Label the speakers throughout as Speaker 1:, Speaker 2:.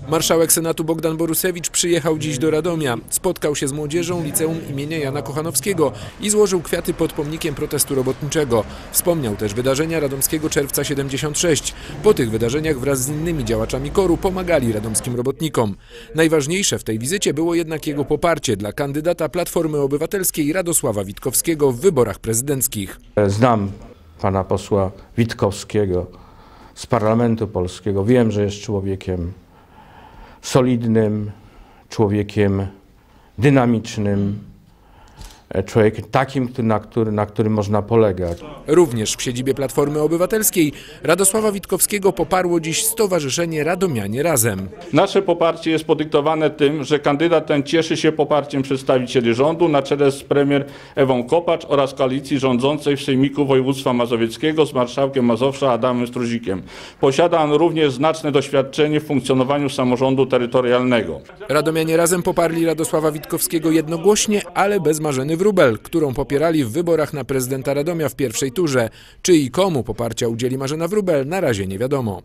Speaker 1: Marszałek Senatu Bogdan Borusewicz przyjechał dziś do Radomia. Spotkał się z młodzieżą Liceum imienia Jana Kochanowskiego i złożył kwiaty pod pomnikiem protestu robotniczego. Wspomniał też wydarzenia radomskiego Czerwca 76. Po tych wydarzeniach wraz z innymi działaczami KOR-u pomagali radomskim robotnikom. Najważniejsze w tej wizycie było jednak jego poparcie dla kandydata Platformy Obywatelskiej Radosława Witkowskiego w wyborach prezydenckich.
Speaker 2: Znam pana posła Witkowskiego z Parlamentu Polskiego. Wiem, że jest człowiekiem solidnym, człowiekiem dynamicznym, człowiekiem takim, na którym można polegać.
Speaker 1: Również w siedzibie Platformy Obywatelskiej Radosława Witkowskiego poparło dziś Stowarzyszenie Radomianie Razem.
Speaker 3: Nasze poparcie jest podyktowane tym, że kandydat ten cieszy się poparciem przedstawicieli rządu na czele z premier Ewą Kopacz oraz koalicji rządzącej w Sejmiku Województwa Mazowieckiego z marszałkiem Mazowsza Adamem Struzikiem. Posiada on również znaczne doświadczenie w funkcjonowaniu samorządu terytorialnego.
Speaker 1: Radomianie Razem poparli Radosława Witkowskiego jednogłośnie, ale bez Marzeny Wróbel, którą popierali w wyborach na prezydenta Radomia w pierwszej turze. Czy i komu poparcia udzieli Marzena Wróbel, na razie nie wiadomo.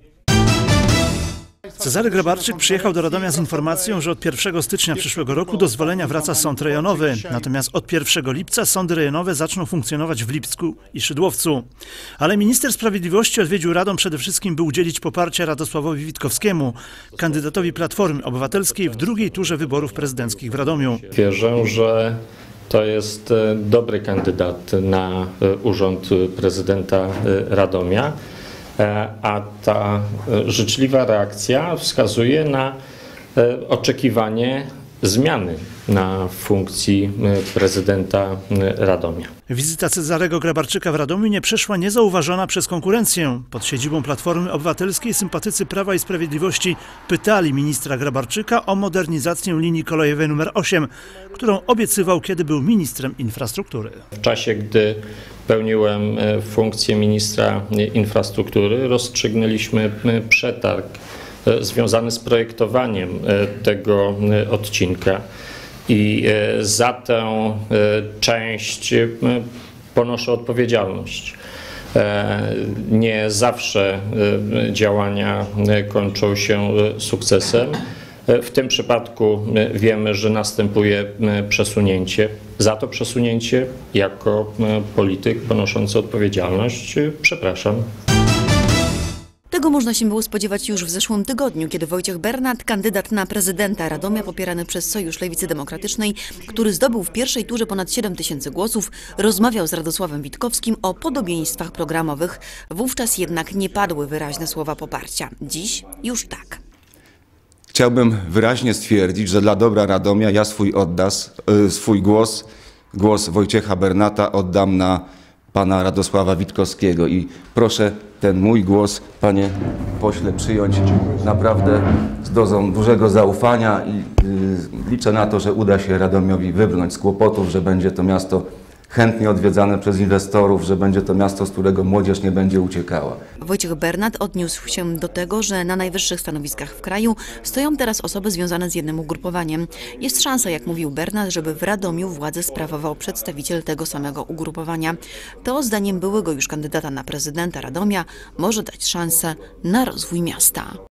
Speaker 4: Cezary Grabarczyk przyjechał do Radomia z informacją, że od 1 stycznia przyszłego roku do zwolenia wraca sąd rejonowy. Natomiast od 1 lipca sądy rejonowe zaczną funkcjonować w Lipsku i Szydłowcu. Ale minister sprawiedliwości odwiedził Radom przede wszystkim, by udzielić poparcia Radosławowi Witkowskiemu, kandydatowi Platformy Obywatelskiej w drugiej turze wyborów prezydenckich w Radomiu.
Speaker 5: Wierzę, że to jest dobry kandydat na urząd prezydenta Radomia. A ta życzliwa reakcja wskazuje na oczekiwanie zmiany na funkcji prezydenta Radomia.
Speaker 4: Wizyta Cezarego Grabarczyka w Radomiu nie przeszła niezauważona przez konkurencję. Pod siedzibą Platformy Obywatelskiej sympatycy Prawa i Sprawiedliwości pytali ministra Grabarczyka o modernizację linii kolejowej nr 8, którą obiecywał, kiedy był ministrem infrastruktury.
Speaker 5: W czasie, gdy pełniłem funkcję ministra infrastruktury, rozstrzygnęliśmy przetarg związany z projektowaniem tego odcinka i za tę część ponoszę odpowiedzialność. Nie zawsze działania kończą się sukcesem. W tym przypadku wiemy, że następuje przesunięcie. Za to przesunięcie jako polityk ponoszący odpowiedzialność przepraszam.
Speaker 6: Tego można się było spodziewać już w zeszłym tygodniu, kiedy Wojciech Bernat, kandydat na prezydenta Radomia popierany przez Sojusz Lewicy Demokratycznej, który zdobył w pierwszej turze ponad 7 000 głosów, rozmawiał z Radosławem Witkowskim o podobieństwach programowych. Wówczas jednak nie padły wyraźne słowa poparcia. Dziś już tak.
Speaker 7: Chciałbym wyraźnie stwierdzić, że dla dobra Radomia ja swój głos Wojciecha Bernata oddam na pana Radosława Witkowskiego i proszę ten mój głos, panie pośle, przyjąć naprawdę z dozą dużego zaufania i liczę na to, że uda się Radomiowi wybrnąć z kłopotów, że będzie to miasto chętnie odwiedzane przez inwestorów, że będzie to miasto, z którego młodzież nie będzie uciekała.
Speaker 6: Wojciech Bernat odniósł się do tego, że na najwyższych stanowiskach w kraju stoją teraz osoby związane z jednym ugrupowaniem. Jest szansa, jak mówił Bernat, żeby w Radomiu władzę sprawował przedstawiciel tego samego ugrupowania. To zdaniem byłego już kandydata na prezydenta Radomia może dać szansę na rozwój miasta.